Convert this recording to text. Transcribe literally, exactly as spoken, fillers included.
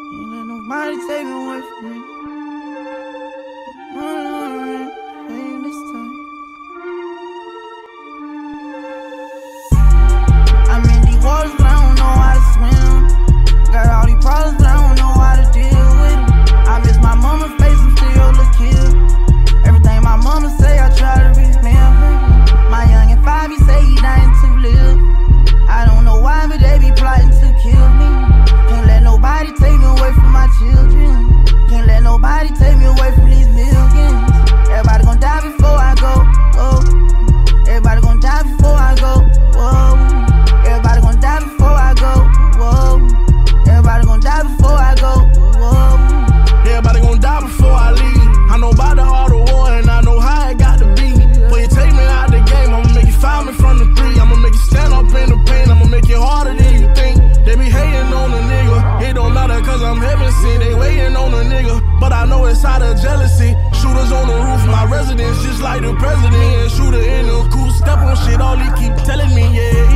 Ain't let nobody take me away from me. Ain't this time. I'm in these waters, but I don't know how to swim. Got all these problems, but I don't know how to deal with it. I miss my mama's face, I'm still the kid. Everything my mama say, I try to remember. My young and five, he say he dying to live. I don't know why, but they be plotting to kill me. Can't let nobody take me away from my children. Can't let nobody take me away from these millions. Everybody gon' die before I go, whoa. Everybody gon' die before I go, whoa. Everybody gon' die before I go, whoa. Everybody gon' die before I go, whoa. Everybody gon' die before I leave. I know about the art of war and I know how it got to be. When you take me out the game, I'ma make you foul me from the three. I'ma make you stand up in the pain, I'ma make it harder than you think. They be hating on a nigga, it don't matter cause I'm heaven sent. They waiting on a nigga, but I know it's out of jealousy. Shooters on the roof, my residence just like the president. And shooter in the cool, step on shit, all he keep telling me, yeah.